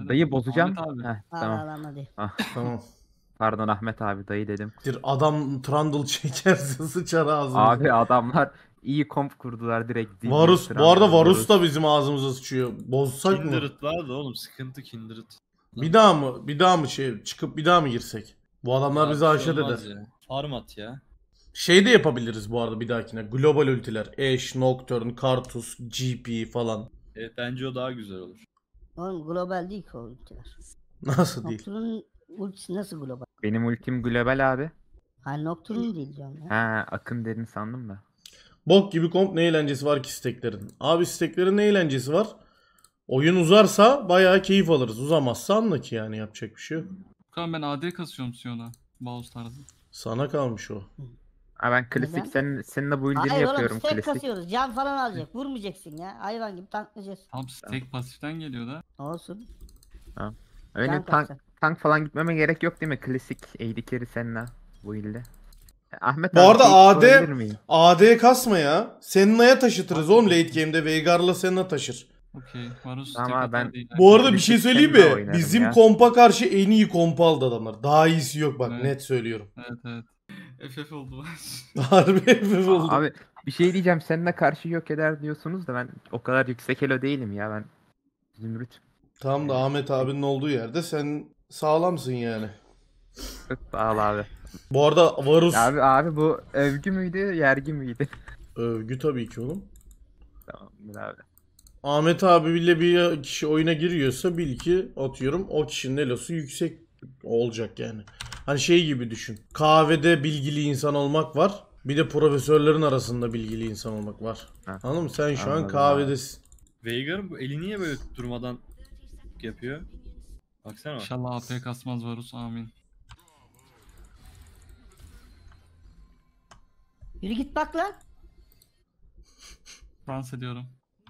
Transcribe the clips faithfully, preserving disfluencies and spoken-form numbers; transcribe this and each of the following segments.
geldi. Dayı bozacağım. Ahmet abi. Heh, Al tamam. al al hadi. Ah, Tamam. pardon Ahmet abi dayı dedim. Bir adam Trundle çekerse sıçar ağzımıza. Abi adamlar iyi komp kurdular direkt. Zillion, Varus. Bu Trundle, arada Varus da bizim ağzımıza sıçıyor. Bozsak mı? Kindred var da oğlum, sıkıntı Kindred. Bir daha mı? Bir daha mı şey çıkıp bir daha mı girsek? Bu adamlar bizi Abi, şey aşağı olmaz eder. ya. Farmat ya. Şey de yapabiliriz bu arada bir dahakine. Global ultiler. Ashe, Nocturne, Karthus, G P falan. Evet, bence o daha güzel olur. Oğlum global değil ki o ultiler. Nasıl değil? Nocturne'un ultisi nasıl global? Benim ultim global abi. Ha Nocturne değil diyorum ya. Ha akın dedin sandım da. Bok gibi komp ne eğlencesi var ki steklerin? Abi steklerin ne eğlencesi var? Oyun uzarsa bayağı keyif alırız. Uzamazsa anla ki yani yapacak bir şey yok. Kaan ben A D kasıyorum Sion'a. Bağız tarzı. Sana kalmış o. Ha ben klasik Neden? senin, seninle bu ilgini Hayır oğlum yapıyorum stack klasik. kasıyoruz. Can falan alacak. Vurmayacaksın ya. Hayvan gibi tanklayacağız. Tam stack pasiften geliyor da. Olsun. Benim Can tank, kasacak. tank falan gitmeme gerek yok değil mi? Klasik A D carry seninle bu ilde. Ahmet Bu abi arada şey A D sorabilir miyim? A D kasma ya. Senna'ya taşıtırız oğlum late game'de. Veigar'la Senna taşır. Okey. Varus Ama tek atar ben- değil. Bu arada bir Klasik şey söyleyeyim Senna mi? oynarım Bizim ya. kompa karşı en iyi kompa aldı adamlar. Daha iyisi yok bak Evet. net söylüyorum. Evet evet. F F oldu. Harbi hafif oldu. Abi bir şey diyeceğim seninle karşı yok eder diyorsunuz da ben o kadar yüksek elo değilim ya ben. Zümrüt. Tam da Ahmet abinin olduğu yerde sen sağlamsın yani. Çok sağ ol abi. Bu arada Varus Abi abi bu övgü müydü yergi müydü? övgü tabii ki oğlum. Tamamdır abi. Ahmet abiyle bir kişi oyuna giriyorsa bil ki atıyorum o kişinin elosu yüksek olacak yani. Hani şey gibi düşün. Kahvede bilgili insan olmak var. Bir de profesörlerin arasında bilgili insan olmak var. Ha. Anladın mı? Sen şu an Anladım kahvedesin. Veigar'ın bu eli niye böyle durmadan yapıyor? Baksana bak. İnşallah A P kasmaz Varus amin. Yürü git bak lan. Dans ediyorum.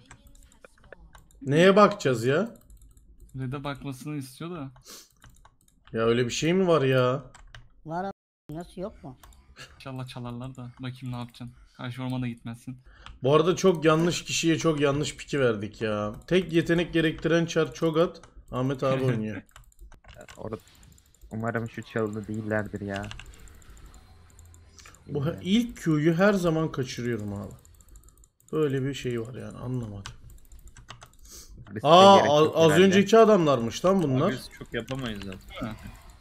Neye bakacağız ya? Red'e bakmasını istiyor da. Ya öyle bir şey mi var ya? Var ama nasıl yok mu? İnşallah çalarlar da. Bakayım ne yapacaksın. Karşı ormana gitmezsin. Bu arada çok yanlış kişiye çok yanlış piki verdik ya. Tek yetenek gerektiren çar Çogat. Ahmet abi oynuyor. Orada umarım şu çalıda değillerdir ya. Bu he- ilk Q'yu her zaman kaçırıyorum abi. Böyle bir şey var yani anlamadım. Riske Aa gerek a- yok az herhalde. önceki adamlarmış lan bunlar. Abi çok yapamayız zaten.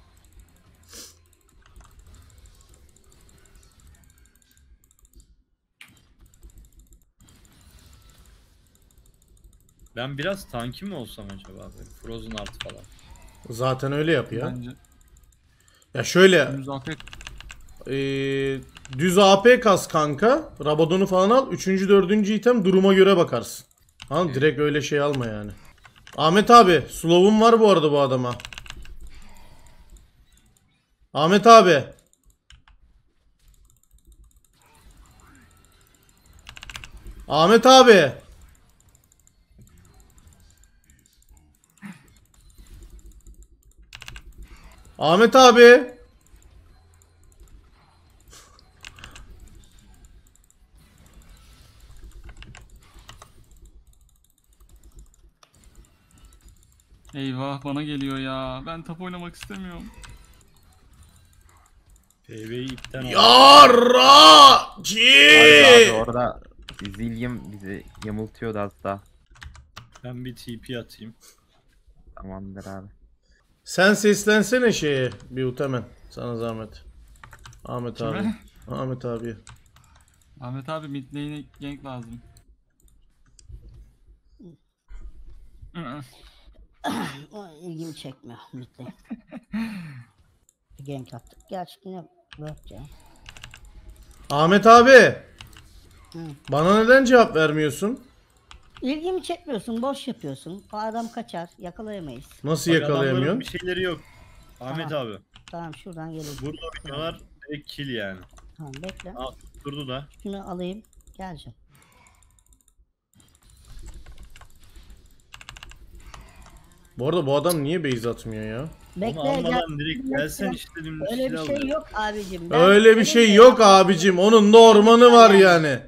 Ben biraz tanki mi olsam acaba böyle Frozen artı falan. Zaten öyle yap ya. Bence. Ya şöyle Düz A P eee, düz A P kas kanka. Rabadon'u falan al. Üçüncü dördüncü item duruma göre bakarsın. Anladın? Direkt öyle şey alma yani. Ahmet abi slow'um var bu arada bu adama. Ahmet abi. Ahmet abi. Ahmet abi. Eyvah bana geliyor ya. Ben top oynamak istemiyorum. P V'yi ipten al. Harbi Yarracı. abi orada Zillion bizi yamultuyordu az daha. Ben bir T P atayım. Tamamdır abi. Sen seslensene şeye bir utamen. Sana zahmet. Ahmet abi. Kime? Ahmet abi. Ahmet abi mid lane'e gank lazım. O ilgimi çekmiyor. Bitti. Bir gank attık. Gerçi yine work ya. Ahmet abi. Hı. Bana neden cevap vermiyorsun? İlgimi çekmiyorsun. Boş yapıyorsun. O adam kaçar. Yakalayamayız. Nasıl Bak, adamların yakalayamıyorsun? bir şeyleri yok. Ahmet Tamam. abi. Tamam şuradan gelelim. Burada oynuyorlar direkt kill yani. Tamam bekle. Aa durdu da. Şunu alayım. Geleceğim. Bu arada bu adam niye base atmıyor ya? Bekle Onu gel. almadan direkt gelsen işte dümdüz Öyle kill bir şey alıyor. yok abicim. Ben Öyle bir senin şey de yok yaptığın- abicim. Onun da ormanı var yani.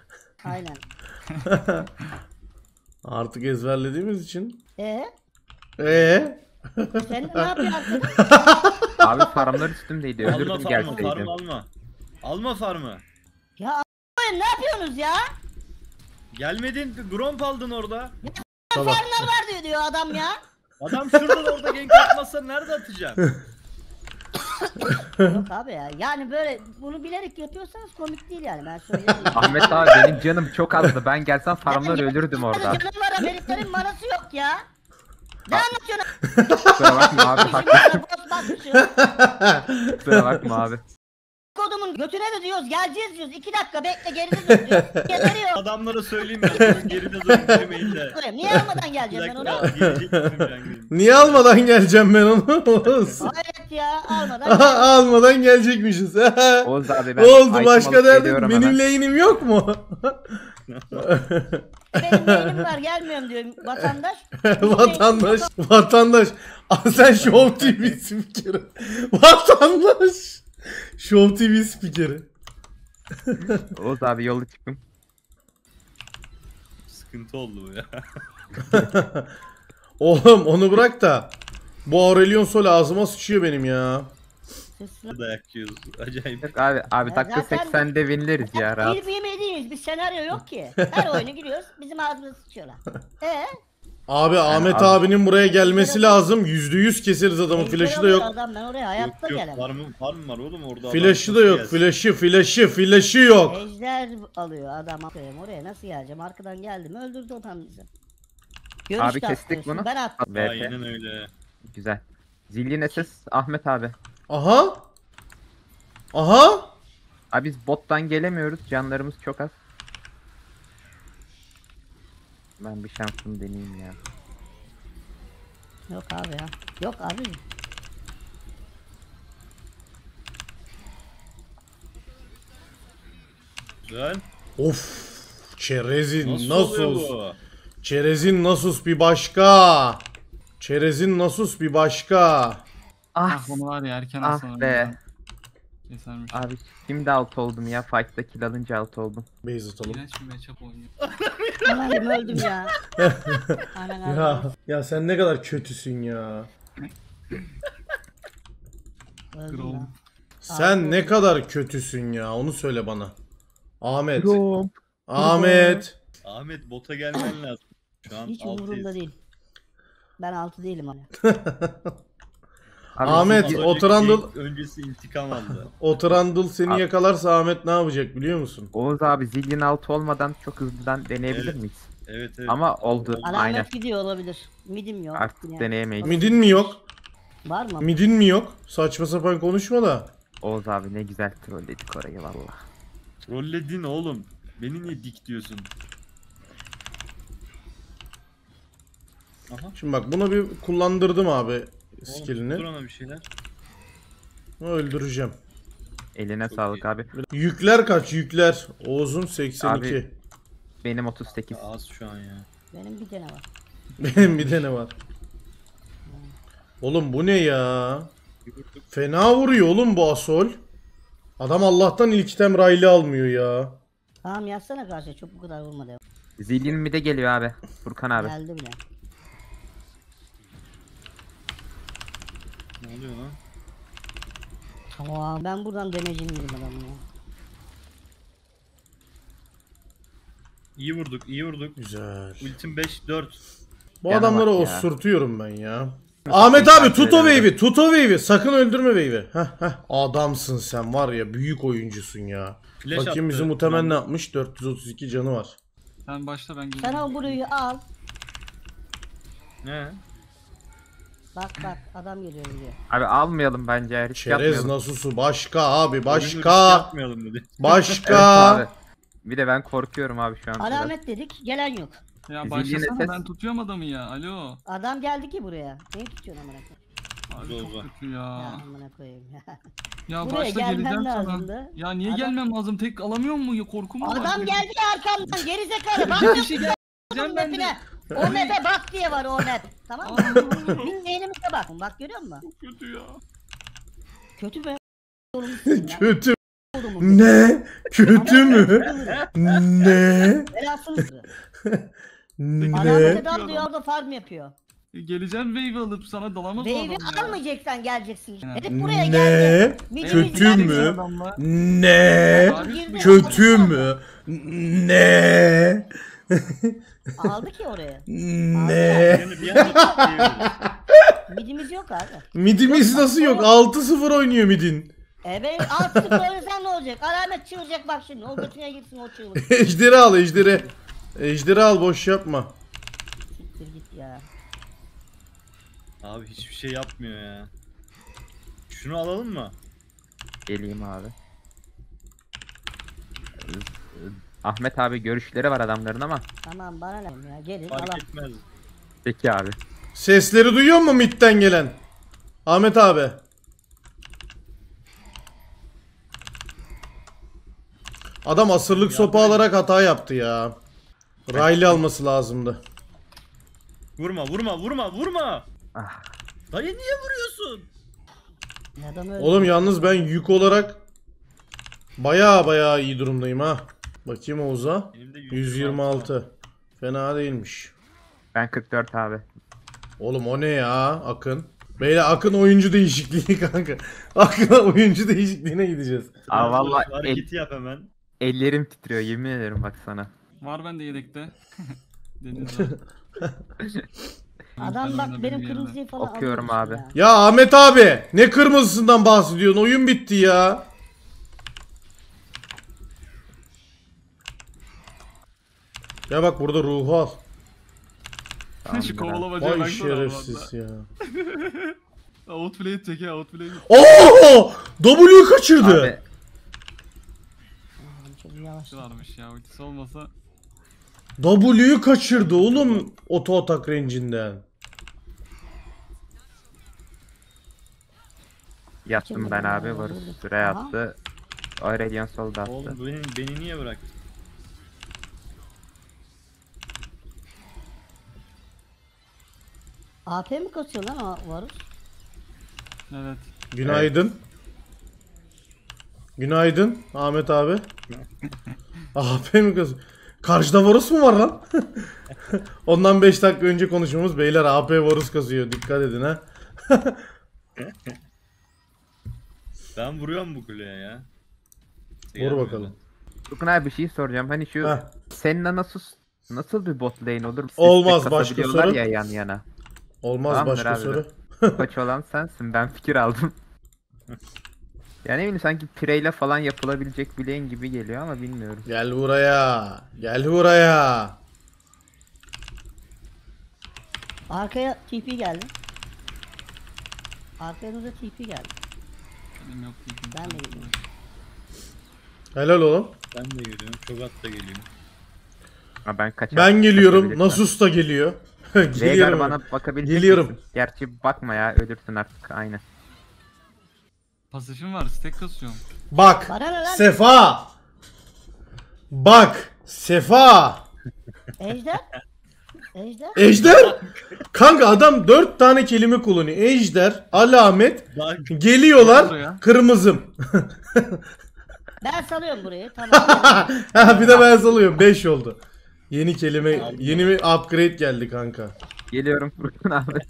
Aynen. Artık ezberlediğimiz için. Ee? Ee? Sen de ne yapıyorsun? Abi farmlar üstümdeydi. Alma Öldürdüm farmı, gelseydim. farmı alma. Alma farmı. Ya a**ayım, ne yapıyorsunuz ya? Gelmedin, gromp aldın orada. Tamam. Farmlar var diyor, diyor adam ya. Adam şurada orada gank atmazsa nerede atacaksın? Yok abi ya. Yani böyle bunu bilerek yapıyorsanız komik değil yani, ben söyleyeyim. Ahmet abi benim canım çok azdı. Ben gelsem farmları ölürdüm orada. Canım var, heriflerin manası yok ya. Ne anlatıyorsun? Kusura bakma abi. Bizim Haklısın. bana boss basmışız. Kusura bakma abi. Kodumun götüne de diyoruz, geleceğiz diyoruz. İki dakika bekle, geride dur diyor. Getiriyor. Adamlara söyleyeyim ben. Geride durun girmeyin de. Niye almadan Bir geleceğim ben onu? dakika gelecek misin ben geleyim. Niye almadan geleceğim ben onu? Hayret ya, almadan geleceğim. Almadan gelecekmişiz. Oğuz abi ben Ne oldu item başka alıp derdin? geliyorum Benim hemen. lane'im yok mu? Benim neyim var, gelmiyorum diyor vatandaş. Vatandaş, vatandaş. Aa, sen Show T V spikeri. Vatandaş. Show T V spikeri. Oğuz abi yolu çıktım. Sıkıntı oldu bu ya. Oğlum onu bırak da. Bu Aurelion Sol ağzıma sıçıyor benim ya. Dayak yiyoruz. Acayip. Yok abi, abi Ya dakika zaten- seksende winleriz ya rahat. Bir yemeği değiliz, bir senaryo yok ki. Her oyunu giriyoruz, bizim ağzımıza sıçıyorlar. Ee? Abi Ahmet abi- abinin buraya gelmesi lazım. Yüzde yüz keseriz adamın. Ejder Flash'ı da alıyor yok. Adam, ben oraya Yok hayatta yok gelemem. farmım, farmım var oğlum orada. Flash'ı da adam yok. nasıl Flash'ı, flash'ı, flash'ı yok. Ejder alıyor adam, akıyım oraya nasıl geleceğim? Arkadan geldim, öldürdü adam bizi. Görüş Abi de kestik atlıyorsun, bunu. Ben attım. gelsin? V P. Aynen öyle. Güzel. Zilli S S Ahmet abi. Aha. Aha. Abi biz bottan gelemiyoruz. Canlarımız çok az. Ben bir şansımı deneyeyim ya. Yok abi ya. Yok abi. Güzel. Of. Çerezin Nasıl, nasıl? oluyor bu? Çerezin nasus bir başka. Çerezin nasus bir başka. Ah, Ah onu var ya erken ah alsana. be. Kesermiş. Abi şimdi alt oldum ya. Fight'ta kill alınca alt oldum. Base atalım. İğrenç bir matchup oynuyor. Anam öldüm ya. Anan Ya, abi. ya sen ne kadar kötüsün ya. Öldüm Grom. ya. Sen ne kadar kötüsün ya. Onu söyle bana. Ahmet. Rom. Ahmet. Ahmet bota gelmen lazım. Şu an Hiç altıyız. umurumda değil. Ben altı değilim abi. Abi Ahmet, Az Zilli- önceki oturan gank dul- öncesi intikam aldı. O Trundle seni Abi- yakalarsa Ahmet ne yapacak biliyor musun? Oğuz abi zilin altı olmadan çok hızlıdan deneyebilir Evet. miyiz? Evet evet. Ama oldu. Alamet Aynen. gidiyor olabilir. Midim yok. Artık Yani. deneyemeyiz. Midin mi yok? Var mı? Midin mi yok? Saçma sapan konuşma da. Oğuz abi ne güzel trolledik orayı valla. Trolledin oğlum. Beni niye dik diyorsun? Aha. Şimdi bak bunu bir kullandırdım abi Oğlum dur skillini. ona bir şeyler. Öldüreceğim. Eline Çok sağlık iyi. abi. Yükler kaç yükler? Oğuz'un seksen iki. Abi- Benim otuz sekiz. Az şu an ya. Benim bir tane var. Benim bir tane var. Oğlum bu ne ya? Fena vuruyor oğlum bu Asol. Adam Allah'tan ilk item raylı almıyor ya. Tamam yazsana karşıya, çok bu kadar vurma devam. Zilin mi de geliyor abi. Furkan abi. Geldi bile. Ne oluyor lan? Tamam, ben buradan demecim yedim adamı ya. İyi vurduk, iyi vurduk. Güzel. Ultim beş dört. Bu Yana adamları bak ya. osurtuyorum ben ya. Ahmet abi tut o wave'i, tut o wave'i. Sakın öldürme wave'i. Heh heh. Adamsın sen var ya, büyük oyuncusun ya. Flash Bakayım attı. bizim muhtemelen ne yapmış? dört yüz otuz iki canı var. Sen başla ben Sen geliyorum. o burayı al. Ne? Bak bak, adam geliyor buraya. Abi almayalım bence. Risk Çerez yapmayalım. nasusu başka abi, Oyunu risk başka. yapmayalım dedi. Evet Başka. abi. Bir de ben korkuyorum abi şu an. biraz. Alamet dedik, gelen yok. Ya Zilli başlasana nefes. ben tutuyorum adamı ya. Alo. Adam geldi ki buraya. Neyi tutuyorsun amına koyayım? Abi Zor, çok zor. kötü Ya ya. amına koyayım ya. Ya Buraya başta gelmen geleceğim lazımdı. sana. Ya niye Adam- gelmem lazım? Tek alamıyor mu? Ya korkum mu var? Adam benim? geldi ya arkamdan, gerizekalı. Bir Bak kişi geleceğim onun ben de. mapine. O map'e bak diye var o map. Tamam mı? Aa, Biz beynimize bak. Bak görüyor musun? çok kötü ya. Kötü be. Oğlum senin ya. Kötü. Oğlum, Ne? Kötü mü? Ne? Belasını sürü. Ne? Alamete dal diyor, orada farm yapıyor. Geleceğim wave alıp sana dalamaz o Wave'i adam ya. almayacaksan geleceksin. Yani. Herif buraya Ne? geldi. Midimiz Kötü geldi. mü? Adamla. Ne? Abi, Kötü mü? Ne? Aldı ki oraya. Ne? Yani bir anda Midimiz yok abi. Midimiz nasıl yok? altı sıfır oynuyor midin. Evet altı sıfır oynasan ne olacak? Alamet çığıracak bak şimdi. O götüne gitsin o çığlık. Ejderi al ejderi. Ejderi al boş yapma. Siktir git ya. Abi hiçbir şey yapmıyor ya. Şunu alalım mı? Geleyim abi. Ahmet abi görüşleri var adamların ama. Tamam bana ne ya gelin Fark alalım. etmez. Peki abi. Sesleri duyuyor musun midden gelen? Ahmet abi. Adam asırlık sopa alarak hata yaptı ya. Riley alması lazımdı. Vurma vurma vurma vurma. Ah. Dayı niye vuruyorsun? Adam öldü. Oğlum yalnız ben yük olarak baya baya iyi durumdayım ha. Bakayım Oğuz'a. Benim de yüz yirmi altı. Fena değilmiş. Ben kırk dört abi. Oğlum o ne ya Akın? Beyler Akın oyuncu değişikliği kanka. Akın oyuncu değişikliğine gideceğiz. Aa valla el, Hareketi yap hemen. ellerim titriyor yemin ederim bak sana. Var bende yedekte. Deniz var. Adam Ben bak oynadım benim bir yerine. kırmızıyı falan Okuyorum alıyormuş abi. ya. Ya Ahmet abi ne kırmızısından bahsediyorsun? Oyun bitti ya. Ya bak burada ruhu al. Şu Tamamdır abi. kovalamaca Vay baksana şerefsiz ya. valla. Outplay çek ya outplay. Oo! W kaçırdı. Abi Aman çok yavaş. Varmış ya ultisi olmasa. W'yu kaçırdı oğlum oto atak range'inden. yattım ben abi. Varus süre Aha. attı. Aurelion solda attı. Oğlum beni, beni niye bıraktın? A P mi kasıyor lan o Varus? Evet. Günaydın. Günaydın Ahmet abi. A P mi kız? Karşıda Varus mu var lan? Ondan beş dakika önce konuşmamız beyler A P Varus kazıyor dikkat edin ha. Ben vuruyorum bu kuleye ya. Vur bakalım. Tukun abi bir şey soracağım. Hani şu Heh. Senna nasıl nasıl bir bot lane olur? Siz Olmaz, tek başka kasabiliyorlar soru. ya yan yana. Olmaz Tamamdır başka abi. soru. Koç olan sensin. Ben fikir aldım. Yani eminim sanki pireyle falan yapılabilecek bir lane gibi geliyor ama bilmiyorum. Gel buraya. Gel buraya. Arkaya T P geldi. Arkanıza T P geldi. Benim yok değil. Ben de gidiyorum. Helal oğlum. Ben de geliyorum. Çogat da geliyor. Ha ben kaçar. Ben geliyorum. kaçabilirsem. Nasus da geliyor. Veigar Geliyorum. bana bakabilecek Geliyorum. misin? Gerçi bakma ya ölürsün artık aynı. Pasifim var stack kasıyorum. Bak. Bana ne lan? Sefa. Bak. Sefa. Ejder? Ejder? Ejder. Kanka adam dört tane kelime kullanıyor. Ejder, alamet, Bak geliyorlar, Buraya. kırmızım. Ben salıyorum burayı. Tamam. Ha bir de ben salıyorum. beş oldu. Yeni kelime, yeni bir upgrade geldi kanka. Geliyorum Furkan abi.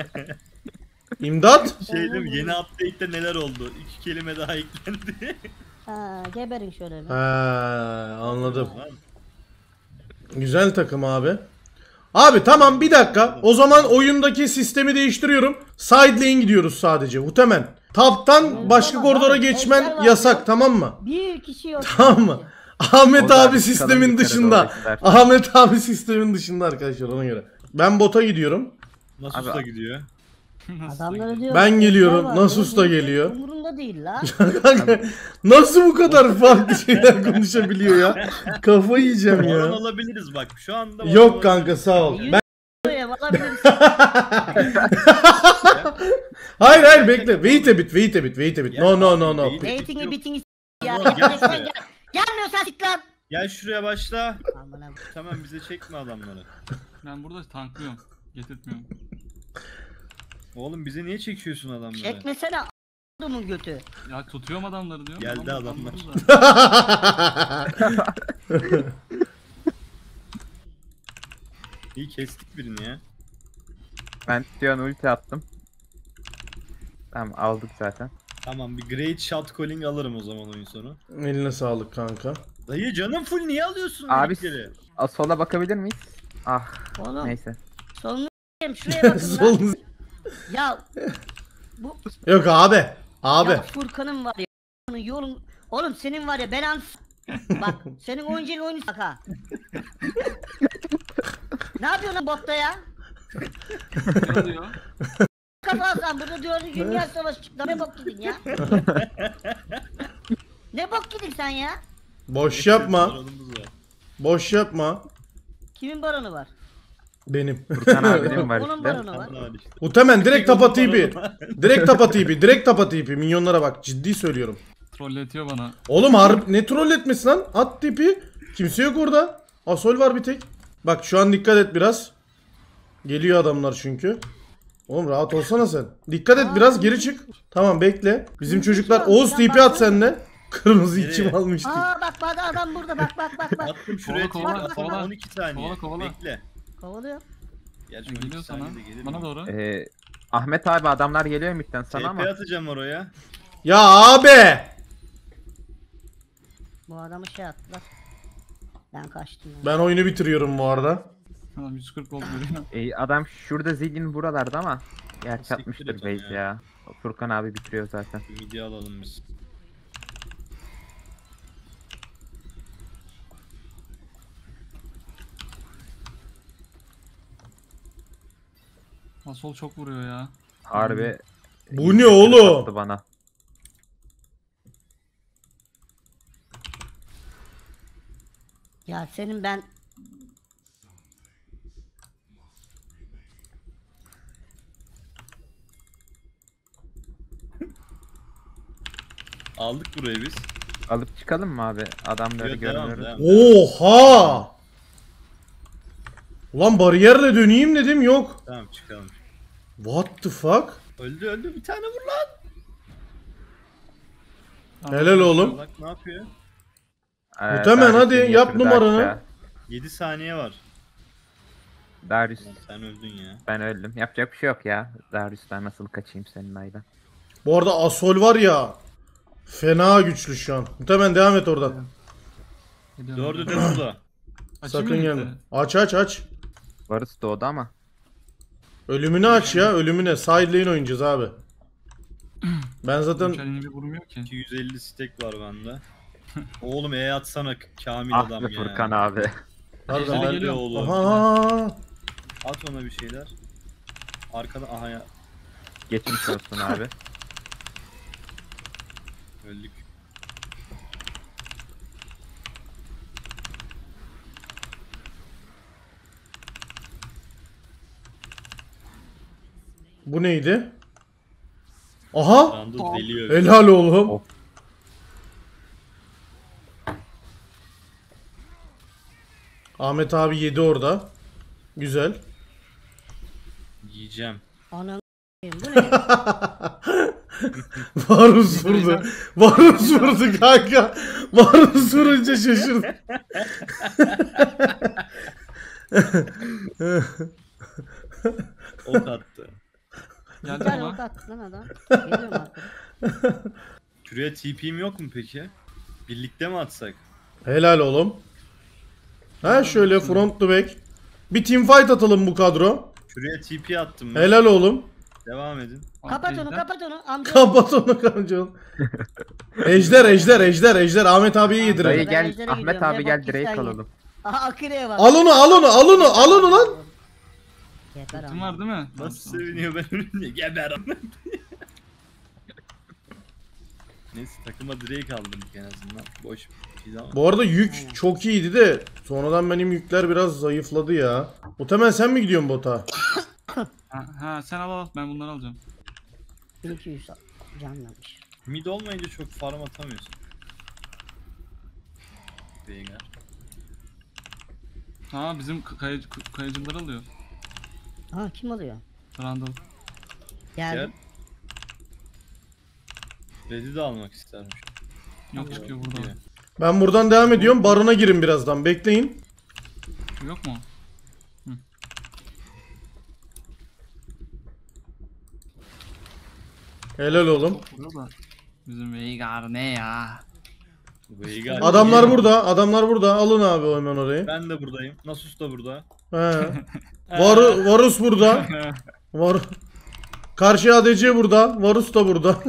İmdat. şey diyeyim mi? Yeni update'te neler oldu? İki kelime daha eklendi. Ha, geberin şöyle bir. Ha anladım. Lan, Güzel takım abi. Abi tamam bir dakika. O zaman oyundaki sistemi değiştiriyorum. Side lane gidiyoruz sadece. Utemen. Taptan başka koridora geçmen yasak tamam mı? Bir kişi yok. Tamam mı? Ahmet Oradan abi çıkalım sistemin yukarı dışında. doğru ister. Ahmet abi sistemin dışında arkadaşlar ona göre. Ben bota gidiyorum. Nasus da Abi- gidiyor. Adamlara diyor. Ben geliyorum, Ejder var, Nasus da umurunda- geliyor. Umurunda değil la. Kanka nasıl bu kadar farklı şeyler konuşabiliyor ya? Kafayı yiyeceğim Baron ya. alabiliriz bak şu anda. Baron Yok alabiliriz. kanka sağ ol. Yüz Ben... buraya alabilirsin. Hayır hayır bekle. Wait a bit, wait a bit, wait a bit. No no no no. Wait. Ratingi bitingi s- ya. Tamam, gel Geleceksen şuraya. gel. Gelmiyorsan sik lan. Gel şuraya başla. Aman abi. Tamam bize çekme adamları. Ben burada tanklıyorum. Getirtmiyorum. Oğlum bize niye çekiyorsun adamları? Çekmesene a**dumun götü. Ya tutuyorum adamları diyorum. Geldi adamlar. anladı da. İyi kestik birini ya. Ben Sion ulti attım. Tamam aldık zaten. Tamam, bir great shot calling alırım o zaman oyun sonu. Eline sağlık kanka. Dayı canım full niye alıyorsun Abi birlikleri? a, sola bakabilir miyiz? Ah Oğlum neyse. solunu s**eyim, şuraya bakın lan. Solunu- Ya bu Yok abi. Abi. ya Furkan'ın var ya onun yolun oğlum senin var ya belan s- bak senin oyuncun oyunu bak ha. Ne yapıyorsun lan botta ya? Ne oluyor? Kafasan burada dördüncü dünya savaşı çıktı. Ne bok gidin ya? Ne bok gidin sen ya? Boş yapma. Sorunumuz var. Boş yapma. Kimin baronu var? Benim. Furkan abinin var Onun işte. baronu var. Hadi işte. Utemen direkt tapa T P. Direkt tapa T P. Direkt tapa T P. Minyonlara bak. Ciddi söylüyorum. Trolletiyor bana. Oğlum harbi ne troll etmesi lan? At T P. Kimse yok orada. Asol var bir tek. Bak şu an dikkat et biraz. Geliyor adamlar çünkü. Oğlum rahat olsana sen. Dikkat et biraz geri çık. Tamam bekle. Bizim çocuklar Oğuz T P at senle. Kırmızı Nereye? içim almıştı. Aa bak bak adam burada bak bak bak bak. Attım şuraya Kovala, tek kovala, atama kovala. on iki saniye. Kovala, kovala. Bekle. Kovalıyor. Gerçi on iki Geliyor sana. saniyede gelir Bana mi? doğru. Ee, Ahmet abi adamlar geliyor midden sana T P ama. atacağım oraya. Ya abi. Bu adamı şey attılar. Ben kaçtım ya. Ben oyunu bitiriyorum bu arada. Tamam yüz kırk oldu geliyor. Ee, adam şurada Zigin buralarda ama. Gerçi Siktir atmıştır et onu base ya. ya. Furkan abi bitiriyor zaten. Bir midye alalım biz. Asol çok vuruyor ya. Harbi. Bu ne oğlum? Attı bana. Ya senin ben Aldık burayı biz. Alıp çıkalım mı abi? Adamları Yok, devam, görmüyoruz. devam. Oha! Ulan bariyerle döneyim dedim yok. Tamam çıkalım. What the fuck? Öldü öldü bir tane vur lan. Helal oğlum. Bak ne yapıyor? Ee, Muhtemelen Darius hadi, beni yap yatırdı numaranı. aşağı. yedi saniye var. Darius Lan sen öldün ya. ben öldüm. Yapacak bir şey yok ya. Darius'tan nasıl kaçayım senin aydan. Bu arada Asol var ya. Fena güçlü şu an. Muhtemelen devam et oradan. Geliyorum. Dördü de burada. Açayım Sakın mı gelme. mid'i? Aç aç aç. Varus doğdu ama. Ölümünü aç ya ölümüne. Side lane oynayacağız abi. Ben zaten Kendini bir vurmuyor ki. iki yüz elli stack var bende. Oğlum E atsana K- Kamil Ah adam be ya. Furkan abi. harbiden Hadi ben... geliyor. oğlum. Aha. At ona bir şeyler. Arkada aha ya. Geçmiş olsun abi. Öldük. Bu neydi? Aha. Randall deliyor. Helal oğlum. Of. Ahmet abi yedi orada. Güzel. Yiyeceğim. ananı s**eyim, bu ne? Varus vurdu. Varus vurdu kanka. Varus vurunca şaşırdım. Ok attı. Bir Geldi tane ok ama. attı lan adam. Geliyorum arkada. Şuraya T P'm yok mu peki? Birlikte mi atsak? Helal oğlum. Ha şöyle front to back. Bir team fight atalım bu kadro. Şuraya T P attım ben. Helal oğlum. Devam edin. Kapat onu Ejder. kapat onu amca. Kapat onu kanca. Ejder ejder ejder ejder Ahmet abiye Dayı yedirelim. Ben gel Ejder'e Ahmet gidiyorum, abi ne gel bak Drake sen alalım. Aha Akire'ye bak. Al onu al onu al onu al onu lan. Yeter Ultim ama. var değil mi? Nasıl Tamam. seviniyor ben ölünce geber ama. Neyse takıma Drake aldım en azından. Boş bir şey ama. Bu arada yük çok iyiydi de sonradan benim yükler biraz zayıfladı ya. Muhtemelen sen mi gidiyorsun bota? Ha, ha sen al al ben bunları alacağım. bin iki yüz canlanmış. Mid olmayınca çok farm atamıyorsun. Veigar. Ha bizim kayıcı, kayıcılar alıyor. Ha kim alıyor? Randall. Gel. Geldim. Red'i de almak istermiş. Yok çıkıyor burada. İyi. Ben buradan devam ediyorum. Barona girin birazdan. Bekleyin. Yok mu? Helal oğlum. Vuruyor da. Bizim Veigar ne ya? Veigar. Adamlar burada. Adamlar burada. Alın abi hemen orayı. Ben de buradayım. Nasus da burada. He. Var, Varus burada. Var. Karşı A D C burada. Varus da burada.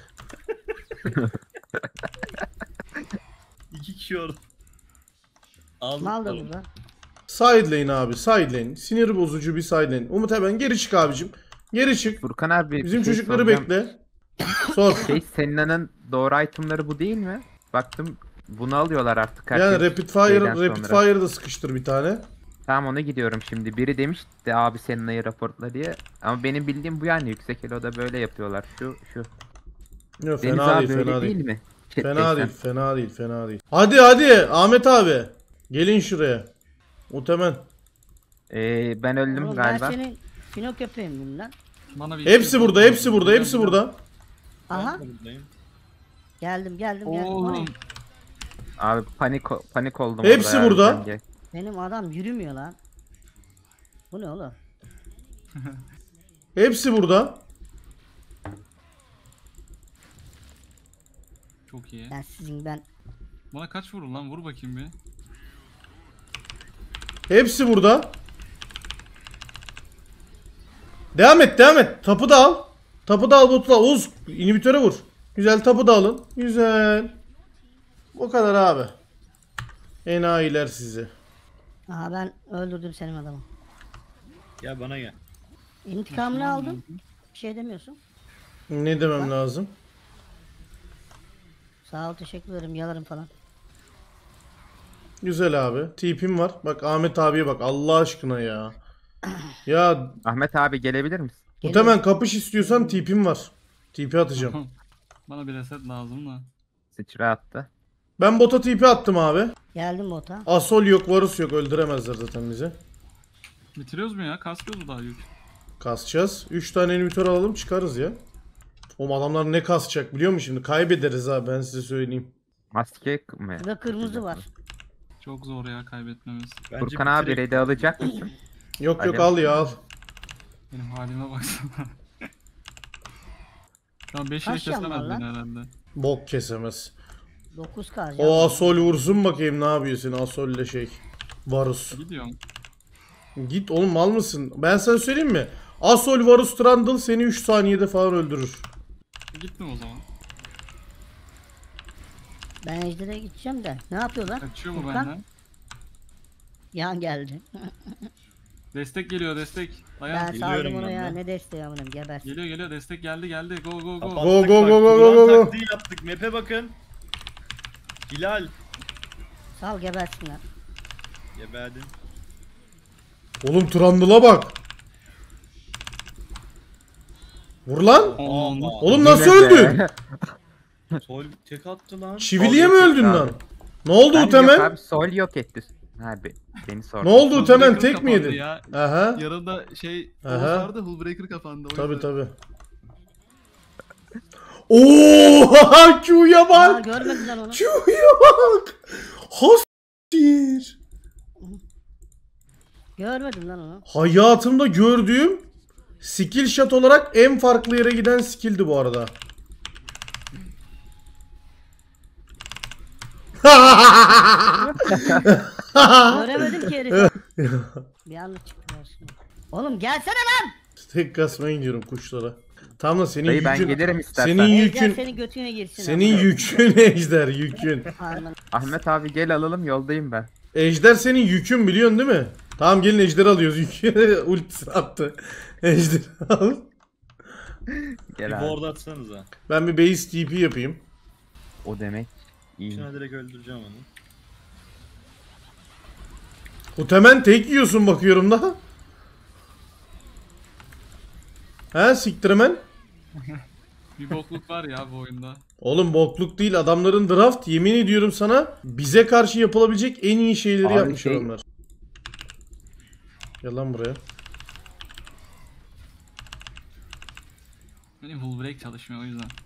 İki kişi orada. Aldık. Mal da oğlum. burada. Side lane abi. Side lane. Sinir bozucu bir side lane. Umut hemen geri çık abicim. Geri çık. Furkan abi Bizim bir şey çocukları soracağım. bekle. Sor. Şey Senna'nın doğru itemları bu değil mi? Baktım bunu alıyorlar artık. Yani herkes rapid fire, şeyden rapid sonra. fire'da sıkıştır bir tane. Tamam ona gidiyorum şimdi. Biri demişti abi Senna'yı raportla diye. Ama benim bildiğim bu yani yüksek elo'da böyle yapıyorlar. Şu şu. Yok Deniz fena abi değil, öyle fena değil değil. mi? Fena Chatteysen. değil, fena değil, fena değil. Hadi hadi Ahmet abi. Gelin şuraya. Utemen. Ee, ben öldüm Oğlum galiba. ben senin fino köpeğimdim lan. Bana bir Hepsi burada, hepsi burada, hepsi burada. Aha. Ben de buradayım. Geldim geldim geldim. O ne? Oğlum. Abi panik panik oldum. Hepsi orada ya, burada. sen gel. Benim adam yürümüyor lan. Bu ne oğlum? Hepsi burada. Çok iyi. Ben sizin ben. Bana kaç vurur lan? Vur bakayım bir. Hepsi burada. Devam et, devam et. Tapu da al. Tapu da al, botu da al. Oğuz, inhibitöre vur. Güzel, tapu da alın. Güzel. O kadar abi. Enayiler sizi. Aha ben öldürdüm senin adamı. Gel bana gel. İntikamını aldım. Bir şey demiyorsun. Ne demem lazım? Sağ ol teşekkür ederim yalarım falan. Güzel abi. Tipim var. Bak Ahmet abiye bak. Allah aşkına ya. Ya Ahmet abi gelebilir misin? Utemen kapış istiyorsan tipim var. Tipi atacağım. Bana bir reset lazım da. Sıçra attı. Ben bota tipi attım abi. Geldim bota. Asol yok, Varus yok. Öldüremezler zaten bizi. Bitiriyoruz mu ya? Kasıyoruz daha yük. Kasacağız. üç tane inhibitor alalım çıkarız ya. Oğlum adamlar ne kasacak biliyor musun şimdi? Kaybederiz ha ben size söyleyeyim. Maske mi? Burada kırmızı var. Çok zor ya kaybetmemiz. Bence Furkan abi bitirek. red'i alacak mısın? Yok yok Hadi. al ya al. Benim halime baksana. Şu an beş ile Kaç yan var kesemez lan? beni herhalde. Bok kesemez. dokuz K. O Asol vursun bakayım ne yapıyorsun Asol ile şey. Varus. Gidiyorum. Git oğlum mal mısın? Ben sana söyleyeyim mi? Asol Varus Trundle seni üç saniyede falan öldürür. Gittim o zaman. Ben Ejder'e gideceğim de. Ne yapıyorlar? Kaçıyor mu Furkan? benden? Yan geldi. Destek geliyor destek. Dayan. Ben Geliyorum saldım ona ben ya. de. Ne desteği amınım gebersin. Geliyor geliyor destek geldi geldi. Go go go. Kapattık Go, go, bak, go, go, Turan go, go. taktiği yaptık. Map'e bakın. Hilal. Sal gebersinler. Geberdin. Oğlum Trundle'a bak. Vur lan. Aman. Oğlum nasıl Yine öldün? be. Sol tek attı lan. Çiviliye mi Sol yok öldün abi. lan? Ne oldu Ben yok Utemen? abi sol yok etti. Ha be, beni sordu. Ne oldu Sol Utemen breaker tek mi kapandı yedin? ya. Aha. Yanında şey Aha. Oğuz vardı Hullbreaker kapandı. O Tabi yüzden. tabi. Ooo Q'ya Aa bak. görmediler onu. Q'ya bak. Hastir. Görmedim lan onu. Hayatımda gördüğüm skill shot olarak en farklı yere giden skill'di bu arada. Göremedim ki herifi. Bir anda çıktılar şimdi. Oğlum gelsene lan. Tek kasmaya gidiyorum kuşlara. Tam da senin Dayı ben yükün. gelirim istersen. Senin Ejder yükün. senin götüne girsin. Senin ama. yükün Ejder yükün. Pardon. Ahmet abi gel alalım yoldayım ben. Ejder senin yükün biliyorsun değil mi? Tamam gelin Ejder alıyoruz yükü. Ultisi attı. Ejder al. Bir Gel abi. board atsanıza. Ben bir base T P yapayım. O demek. İyi. Şuna direkt öldüreceğim onu. Utemen tek yiyorsun bakıyorum da. He siktir hemen. Bir bokluk var ya bu oyunda. Oğlum bokluk değil adamların draft yemin ediyorum sana bize karşı yapılabilecek en iyi şeyleri Abi yapmışlar şey- onlar. Gel lan buraya. Benim Hullbreak çalışmıyor o yüzden.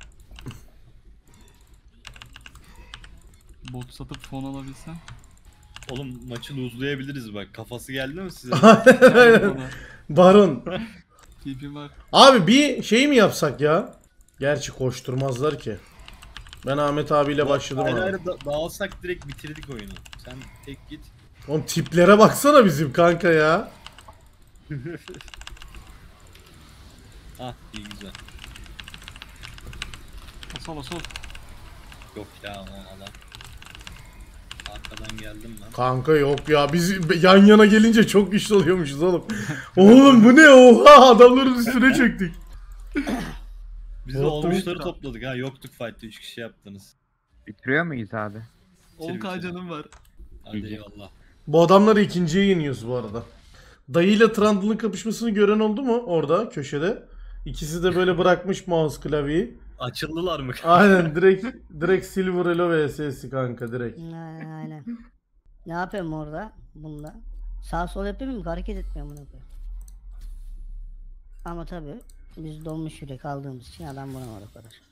Bot satıp fon alabilsem. Oğlum maçı lose'layabiliriz bak. Kafası geldi mi size? Baron. Tipim var. Abi bir şey mi yapsak ya? Gerçi koşturmazlar ki. Ben Ahmet abiyle başladım Ayrı abi. ayrı da- dağılsak direkt bitirdik oyunu. Sen tek git. Oğlum tiplere baksana bizim kanka ya. Ah iyi güzel. Asal asal. Yok ya o adam. Arkadan geldim ben. Kanka yok ya biz yan yana gelince çok güçlü oluyormuşuz oğlum. Oğlum bu ne oha adamların üstüne çöktük. Biz de Yoktu. olmuşları topladık ha. Yoktuk fight'te üç kişi yaptınız. Bitiriyor muyuz abi? on k bitir. canım var. Hadi İyi. eyvallah. Bu adamları ikinciye yeniyoruz bu arada. Dayıyla Trundle'ın kapışmasını gören oldu mu orada köşede? İkisi de böyle bırakmış mouse klavyeyi. Açıldılar mı? Aynen direkt direkt Silver Elo vs'si kanka direkt. Aynen, aynen. Ne yapıyorum orada? Bunda. Sağ sol yapayım mı? Hareket etmiyorum bunu. Ama tabii biz dolmuş yürek aldığımız için adam buna var o kadar.